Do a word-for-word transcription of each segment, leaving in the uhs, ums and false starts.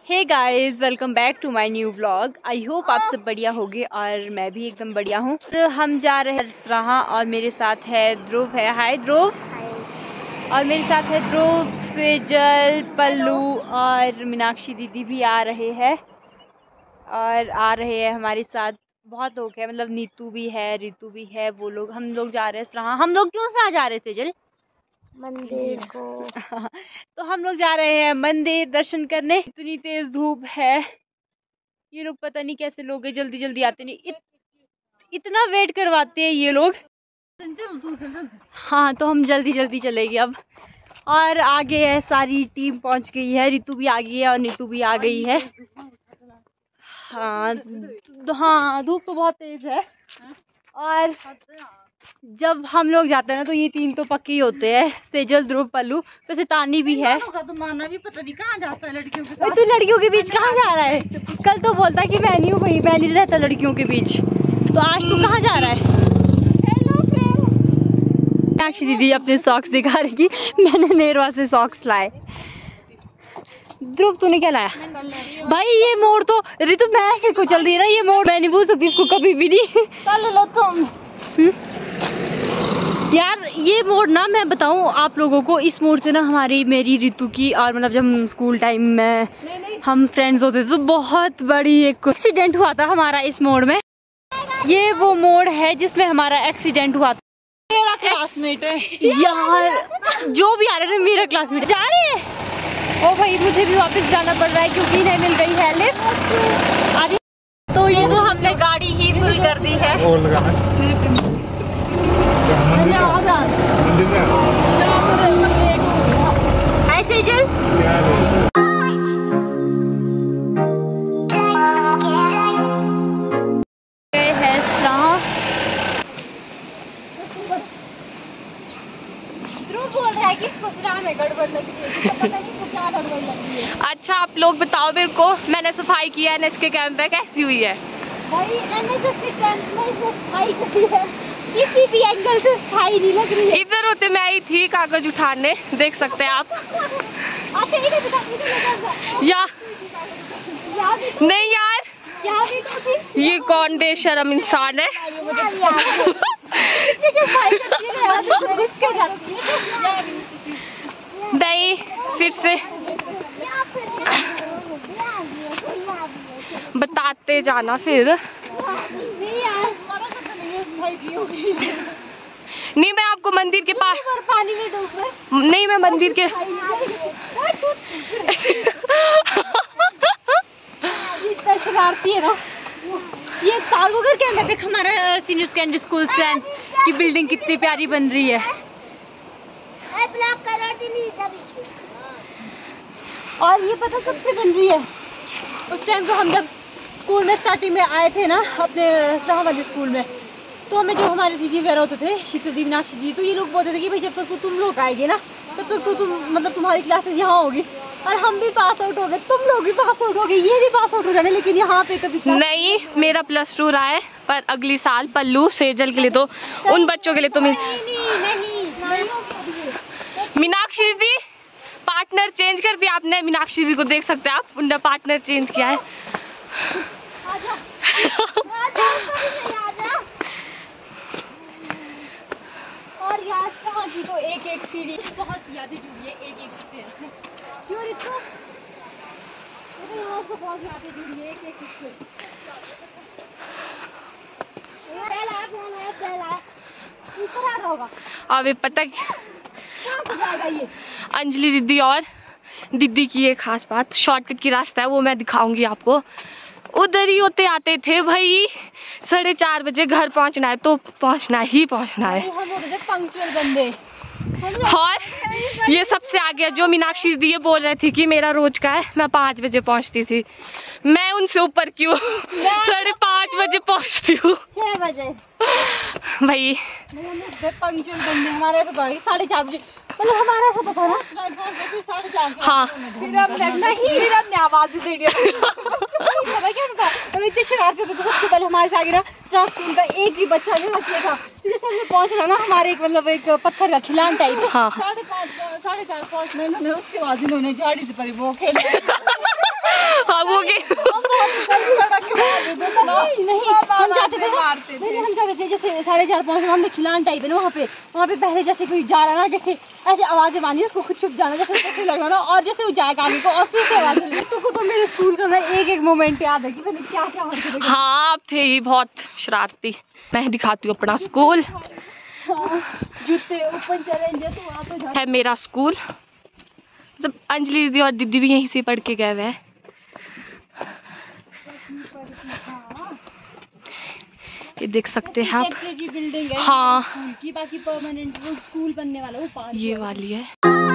Hey guys, welcome back to my new vlog. I hope आप सब बढ़िया होगे और मैं भी एकदम बढ़िया हूँ। तो हम जा रहे हैं सराहा और मेरे साथ है ध्रुव है। हाय ध्रुव। और मेरे साथ है ध्रुव, सेजल, पल्लू और मीनाक्षी दीदी भी आ रहे हैं। और आ रहे हैं हमारे साथ बहुत लोग हैं, मतलब नीतू भी है, रितु भी है। वो लोग हम लोग जा रहे हैं सराहा। हम लोग क्यों सराहा जा रहे हैं सेजल? मंदिर को। तो हम लोग जा रहे हैं मंदिर दर्शन करने। इतनी तेज धूप है, ये लोग पता नहीं कैसे लोग हैं, जल्दी जल्दी आते नहीं। इत, इतना वेट करवाते हैं ये लोग। हाँ, तो हम जल्दी जल्दी चलेंगे अब। और आगे है, सारी टीम पहुंच गई है। रितु भी आ गई है और नीतू भी आ गई है। हाँ हाँ, धूप तो बहुत तेज है। और जब हम लोग जाते हैं ना तो ये तीन तो पक्के ही होते हैं, सेजल, ध्रुव, पल्लू। वैसे तानी भी है। तो माना भी पता नहीं कहाँ जाता है लड़कियों के साथ। तो लड़कियों के बीच कहाँ जा रहा है? कल तो बोलता कि मैं नहीं हूँ, भाई मैं नहीं रहता लड़कियों के बीच। तो आज तू कहाँ जा रहा है? मीनाक्षी दीदी अपने सॉक्स दिखा रही कि मैंने नेरवा से सॉक्स लाए। ध्रुव तूने क्या लाया? भाई ये मोड़ तो रितु मैं को चल रही है ना, ये मोड़ मैं नहीं भूल सकती इसको कभी भी नहीं। चल लो तुम। यार ये मोड़ ना, मैं बताऊं आप लोगों को, इस मोड़ से ना हमारी मेरी रितु की और मतलब जब हम स्कूल टाइम में हम फ्रेंड्स होते थे तो बहुत बड़ी एक एक्सीडेंट हुआ था हमारा इस मोड़ में। ये वो मोड़ है जिसमें हमारा एक्सीडेंट हुआ था। मेरा क्लासमेट है यार, जो भी आ रहे थे मेरा क्लासमेट जा रहे हैं। ओ भाई मुझे भी वापस जाना पड़ रहा है क्योंकि इन्हें मिल गई है लिफ्ट। तो ये तो हमने गाड़ी ही फुल कर दी है। ऐसे चल है सराहा। ध्रुव बोल रहा है कि इसको सराहा में गड़बड़ लग रही है, पता नहीं इसको क्या गड़बड़ लग रही है। अच्छा आप लोग बताओ मेरे को, मैंने सफाई की है एनएस के कैंप पे, कैसी हुई है? भाई एनएसएस के कैंप में सफाई करी है, किसी भी एंगल से सफाई नहीं लग रही है। इधर होते मैं आई थी कागज उठाने, देख सकते हैं आप। अच्छा इधर बता, इधर या नहीं यार, यहाँ भी तो थी। ये कौन बेशर्म इंसान है। नहीं फिर से बताते जाना फिर। नहीं मैं आपको मंदिर के पास पानी में डूब नहीं, मैं मंदिर के इतना शरारती है ना। ये कार्गो घर के अंदर देख, हमारा सीनियर सेकेंडरी स्कूल फ्रेंड की बिल्डिंग कितनी प्यारी बन रही है। और ये पता कब से बन रही है? उस टाइम तो हम जब स्कूल में स्टार्टिंग में आए थे ना, अपने सराहा वाले स्कूल में, तो हमें जो हमारे दीदी वगैरह होते थे, शीतल दी, मीनाक्षी दी, तो ये लोग बोलते थे कि भाई जब तक तो तुम लोग आएंगे ना तब तक तो तुम मतलब तुम्हारी क्लासेस यहाँ होगी। और हम भी पास आउट हो गए, तुम लोग भी पास आउट हो गए, ये भी पास आउट हो जाने, लेकिन यहाँ पे कभी नहीं। मेरा प्लस टू रहा है, पर अगली साल पल्लू सेजल के लिए तो उन बच्चों के लिए तो मीनाक्षी दीदी पार्टनर चेंज कर दिया आपने। मीनाक्षी दीदी को देख सकते हैं आप, उनने पार्टनर चेंज किया है। और यहाँ सराहा की तो एक एक सीढ़ी बहुत यादें जुड़ी है, एक एक स्टेज में। क्यों रितु? तो यहाँ से बहुत यादें जुड़ी है, एक एक स्टेज। पहला पहला पहला ऊपर आ रहा होगा। अभी पता कहाँ से जाएगा ये? अंजलि दीदी और दीदी की एक खास बात, शॉर्टकट की रास्ता है वो मैं दिखाऊंगी आपको। उधर ही होते आते थे भाई, साढ़े चार बजे घर पहुंचना है तो पहुंचना ही पहुंचना है। हम होते थे पंक्चुअल बंदे। और ये सबसे आगे जो मीनाक्षी दीदी ये बोल रही थी कि मेरा रोज का है, मैं पाँच बजे पहुंचती थी। मैं उनसे ऊपर क्यों साढ़े पाँच बजे पहुंचती हूँ। छह बजे भाई पंक्चुअल बंदे हमारे ऐसा साढ़े चार बजे, मतलब हमारा ऐसा था ना साढ़े चार। हाँ फिर हमने नहीं फिर हमने आवाज दे दी। पता क्या था, हम इतने शरारती थे तो सबसे पहले हमारे से आगे ना स्कूल का एक भी बच्चा नहीं रखिए था। जैसे हमने पहुंचना ना, हमारे एक मतलब एक पत्थर का खिलान टाइप। हाँ साढ़े पाँच साढ़े चार पहुंचने, उसके बाद इन्होंने झाड़ी से परी वो खेला। पहले जैसे साढ़े चार पाँच हमने खिलान टाइप है ना वहाँ पे वहाँ पे पहले जैसे कोई जा रहा ना, जैसे ऐसे आवाज़ें बांधी उसको खुद छुप जाना, जैसे उसको लग रहा ना, और जैसे वो जाएगा आगे को और फिर से आवाज़ मिलेगी। तो, तो मेरे स्कूल का ना एक एक मोमेंट याद है कि मैंने क्या क्या हरकतें। हाँ आप थे ही बहुत शरारती। मैं दिखाती हूँ अपना स्कूल। हाँ, जूते ओपन चैलेंज तो वहाँ पे है मेरा स्कूल। मतलब अंजलि दीदी और दीदी भी यहीं से पढ़ के गए हुए हैं। ये देख सकते हैं आप। टेम्परेरी बिल्डिंग है हाँ स्कूल की, बाकी परमानेंट वो स्कूल बनने वाला वो पार्क ये वाली है।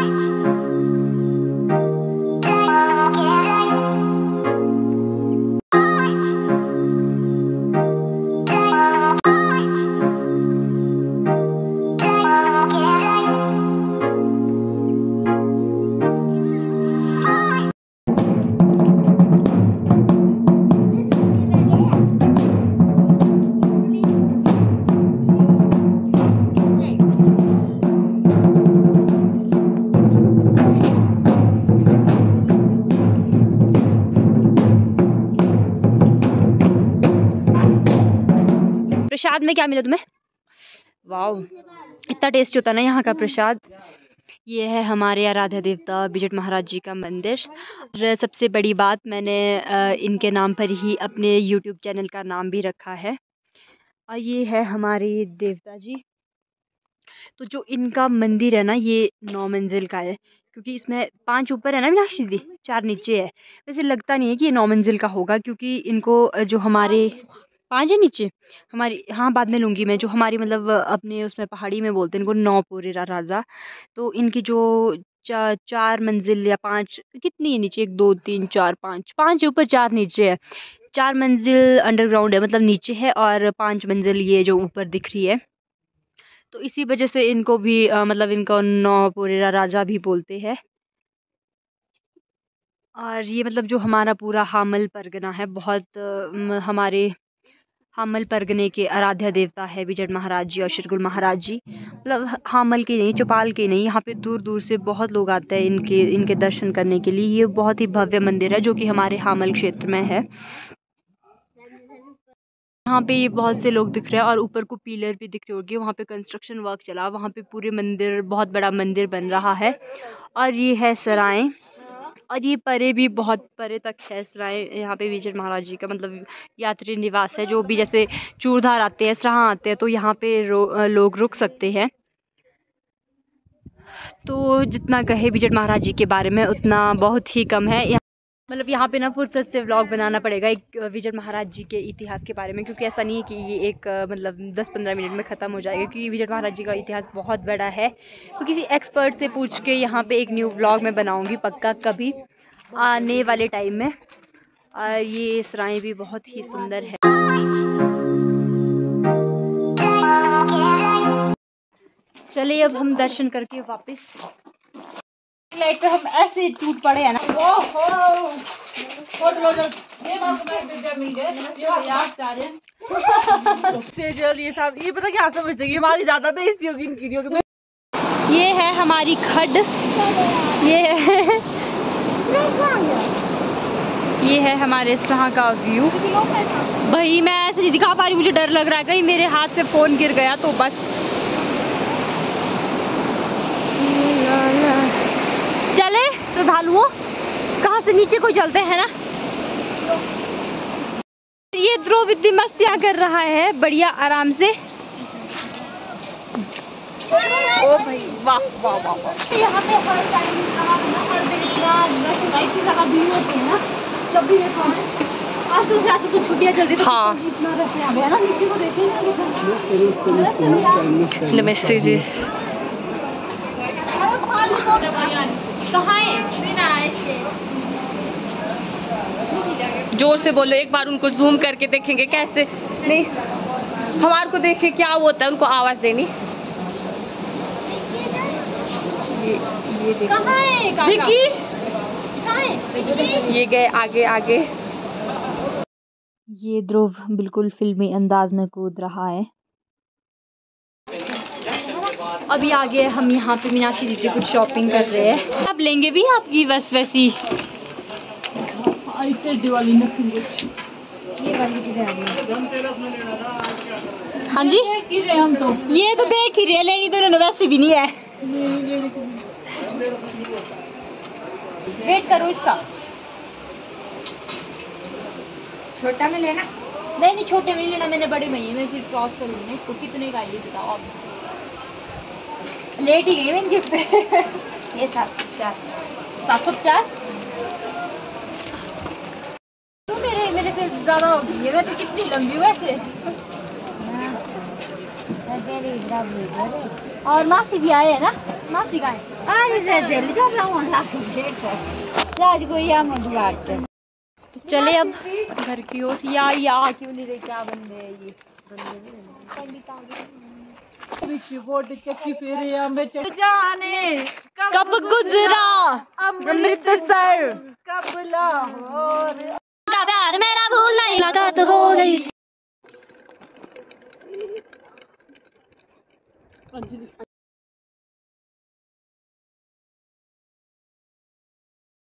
प्रसाद में क्या मिला तुम्हें? वाह, इतना टेस्टी होता है ना यहाँ का प्रसाद। ये है हमारे आराध्य देवता बिजट महाराज जी का मंदिर। और सबसे बड़ी बात, मैंने इनके नाम पर ही अपने यूट्यूब चैनल का नाम भी रखा है। और ये है हमारे देवता जी। तो जो इनका मंदिर है ना ये नौ मंजिल का है, क्योंकि इसमें पांच ऊपर है ना मीनाक्षी दीदी, चार नीचे है। वैसे लगता नहीं है कि ये नौ मंजिल का होगा, क्योंकि इनको जो हमारे पाँच है नीचे हमारी, हाँ बाद में लूँगी मैं, जो हमारी मतलब अपने उसमें पहाड़ी में बोलते हैं इनको नौपुरेरा राजा। तो इनकी जो चा, चार मंजिल या पांच, कितनी है नीचे, एक दो तीन चार पाँच, पाँच ऊपर चार नीचे है। चार मंजिल अंडरग्राउंड है, मतलब नीचे है, और पांच मंजिल ये जो ऊपर दिख रही है। तो इसी वजह से इनको भी आ, मतलब इनको नौपुरेरा राजा भी बोलते हैं। और ये मतलब जो हमारा पूरा हामल परगना है, बहुत आ, हमारे हामल परगने के आराध्य देवता है बिजट महाराज जी और शिरगुल महाराज जी। मतलब हामल के नहीं, चौपाल के नहीं, यहाँ पे दूर दूर से बहुत लोग आते हैं इनके इनके दर्शन करने के लिए। ये बहुत ही भव्य मंदिर है जो कि हमारे हामल क्षेत्र में है। यहाँ पे ये बहुत से लोग दिख रहे हैं, और ऊपर को पिलर भी दिख रहे होंगे, वहाँ पे कंस्ट्रक्शन वर्क चला, वहाँ पे पूरे मंदिर, बहुत बड़ा मंदिर बन रहा है। और ये है सराय, और ये परे भी बहुत परे तक है सराय। यहाँ पे बिजट महाराज जी का मतलब यात्री निवास है। जो भी जैसे चूड़धार आते हैं, सराहा आते हैं, तो यहाँ पे लोग रुक सकते हैं। तो जितना कहे बिजट महाराज जी के बारे में उतना बहुत ही कम है। मतलब यहाँ पे ना फुर्सत से व्लॉग बनाना पड़ेगा एक बिजट महाराज जी के इतिहास के बारे में, क्योंकि ऐसा नहीं है कि ये एक मतलब दस पंद्रह मिनट में ख़त्म हो जाएगा, क्योंकि बिजट महाराज जी का इतिहास बहुत बड़ा है। तो किसी एक्सपर्ट से पूछ के यहाँ पे एक न्यू व्लॉग मैं बनाऊँगी पक्का कभी आने वाले टाइम में। और ये सराय भी बहुत ही सुंदर है। चलिए अब हम दर्शन करके वापस लाइट पे हम ऐसे टूट पड़े हैं ना। ये सब ये पता क्या समझते हैं, हमारी ज्यादा बेइज्जती होगी इनकी होगी। ये है हमारी खड्ड, ये है ये है हमारे सराहा का व्यू। भाई मैं ऐसे नहीं दिखा पा रही, मुझे डर लग रहा है कहीं मेरे हाथ से फोन गिर गया तो बस। चले श्रद्धालुओं, कहाँ से नीचे कोई चलते हैं ना। ये ध्रुव इतनी मस्तियाँ कर रहा है बढ़िया आराम से। ओ भाई वाह वाह वाह वाह। यहाँ पे हर टाइम हर दिन इतना रश होता है, इतनी ज़्यादा भीड़ होती है ना। जब भी देखो आज तो आज तो छुट्टियाँ जल्दी तो हाँ इतना रश यहाँ पे है ना। नीचे को देखें। नमस्ते जी। जोर से बोलो, एक बार उनको जूम करके देखेंगे कैसे। नहीं हमारे को देखे क्या होता है, उनको आवाज देनी। ये ये देखो कहाँ है विकी, कहाँ है? ये गए आगे आगे। ये ध्रुव बिल्कुल फिल्मी अंदाज में कूद रहा है। अभी आगे हम यहाँ पे मीनाक्षी दीदी कुछ शॉपिंग कर रहे हैं। आप लेंगे भी आपकी बस वैसी दिवाली ये वाली चीजें आ गई। हाँ जी हम तो ये तो देख ही रहे, लेनी तो इन्होंने वैसे भी नहीं है। वेट करो इसका। छोटा में लेना? नहीं नहीं छोटे में नहीं लेना, मैंने बड़े में ही, मैं फिर क्रॉस करूंगी ना इसको। कितने का ये बताओ आप? लेट ही गई मैं किस पे। ये सात सौ पचास। सात सौ पचास तो मेरे मेरे से ज्यादा होगी ये। मैं तो कितनी लंबी हूँ वैसे। और मासी भी आए है ना? मासी का है। तो चले अब घर की ओर। या या क्यों नहीं रहे? क्या बंदे हैं ये? चक्की फेरे जाने कब गुजरा अमृतसर कब लाहौर। प्यार मेरा भूल नहीं लगा तो हो गई।